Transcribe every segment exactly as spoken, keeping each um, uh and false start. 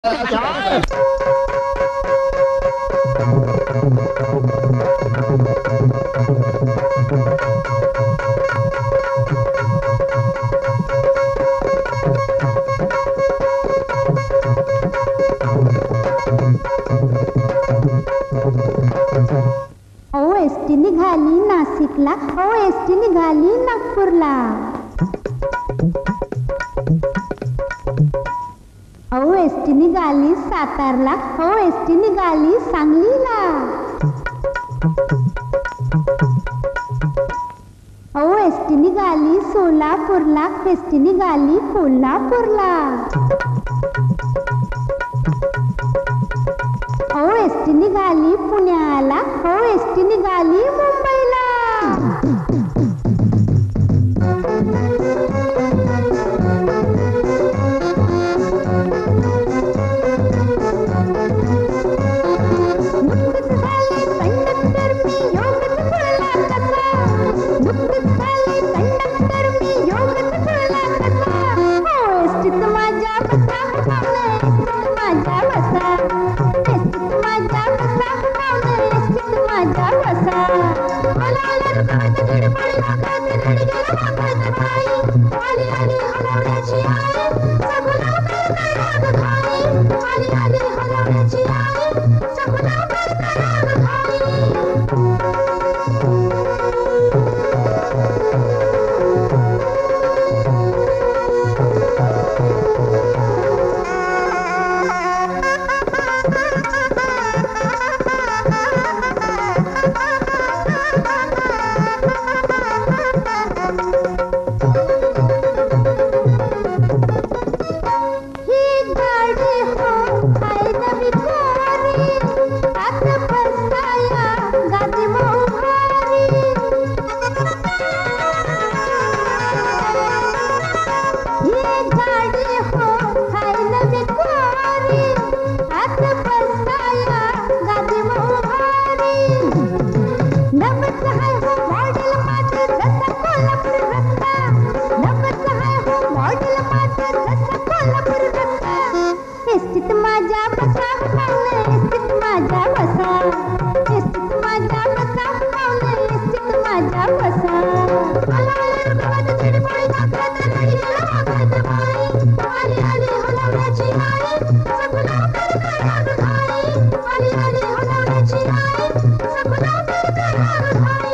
ST निघाली नाशिकला, ओ ST निघाली नागपूरला, ओ एसटी निघाली सातारला, ओ एसटी निघाली सांगलीला, ओ एसटी निघाली सोलापूरला, एसटी निघाली कोल्हापूरला, ओ एसटी निघाली पुण्याला, ओ एसटी निघाली मुंबईला. नुकतंच झाले कंडक्टर मी योगच जुळला कसा, नुकतंच झाले कंडक्टर मी योगच जुळला कसा. ओ एसटीत माझ्या बसा, एसटीत माझ्या बसा, एसटीत माझ्या बसा, एसटीत माझ्या बसा. आला आला रुपयाचं धडपड नाकात धड गेला वाकायचं बाई, आली आली हलवण्याची आई, सगुना करता राग खाई, आली आली हलवण्याची आई, सगुना करता राग खाई. एसटीत माझ्या बसा, एसटीत माझ्या बसा, एसटीत माझ्या बसा, एसटीत माझ्या बसा. आला आला रुपयाचं धडपड नाकात धड गेला वाकायचं बाई, आली आली हलवण्याची आई, सगुना करता राग खाई, आली आली हलवण्याची आई, सगुना करता राग खाई.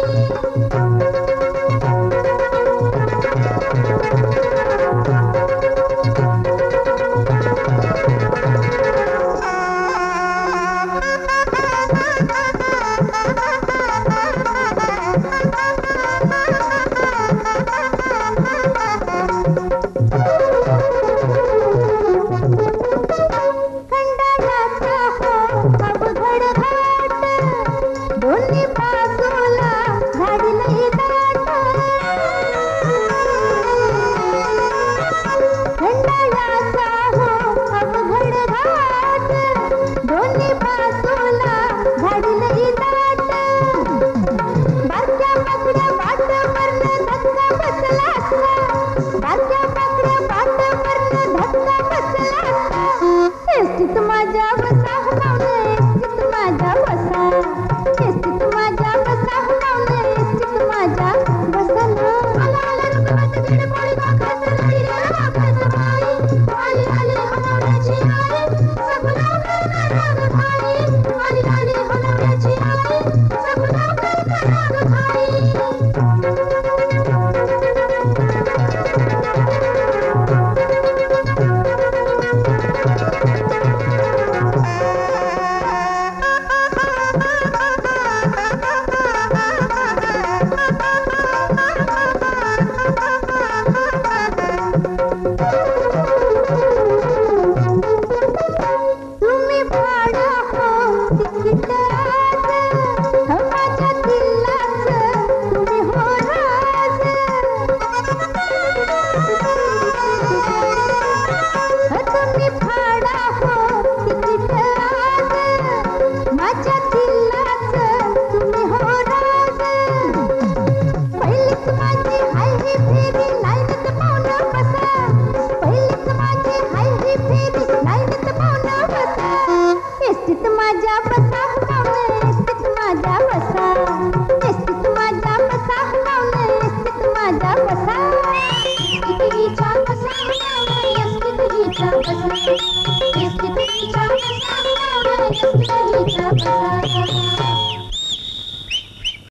दोन्ही बाजूला झाडी लई दाट, खंडाळ्याचा हो अवघड घाट, दोन्ही बाजूला झाडी लई दाट. बारक्या बाकड्या वाटावरनं धक्का बसला असता, बारक्या बाकड्या वाटावरनं धक्का बसला असता. एसटीत माझ्या